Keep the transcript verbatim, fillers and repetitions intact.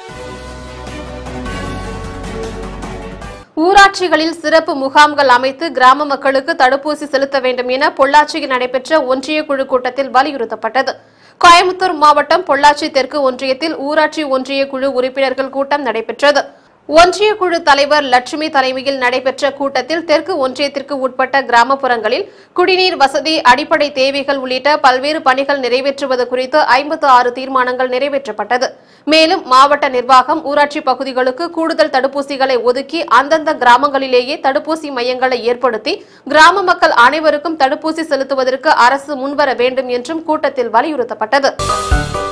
ஊராட்சிகளில் சிறப்பு முகாம்கள் அமைத்து கிராம மக்களுக்கு தடுப்பூசி செலுத்த வேண்டும் என பொள்ளாச்சியில் நடைபெற்ற ஒன்றிய குழு கூட்டத்தில் வலியுறுத்தப்பட்டது. கோயம்புத்தூர் மாவட்டம் பொள்ளாச்சி தெற்கு ஒன்றியத்தில் ஊராட்சி ஒன்றிய குழு உறுப்பினர்கள் கூட்டம் நடைபெற்றது. ஒன்றிய குழு தலைவர் லட்சுமி தலைமையில் நடைபெற்ற கூட்டத்தில் தெற்கு ஒன்றியத்திற்கு உட்பட்ட கிராமப்புறங்களில் குடிநீர் வசதி, அடிப்படை தேவைகள் உள்ளிட்ட பல்வேறு பணிகள் நிறைவேற்றுவது குறித்து ஐம்பத்து ஆறு தீர்மானங்கள் நிறைவேற்றப்பட்டது. மேலும் மாவட்ட நிர்வாகம் ஊராட்சி பகுதிகளுக்கு கூடுதல் தடுப்பூசிகளை ஒதுக்கி அந்தந்த கிராமங்களிலேயே தடுப்பூசி மையங்களை ஏற்படுத்தி கிராம மக்கள் அனைவருக்கும் தடுப்பூசி செலுத்துவதற்கு அரசு முன்வர வேண்டும் என்றும் கூட்டத்தில் வலியுறுத்தப்பட்டது.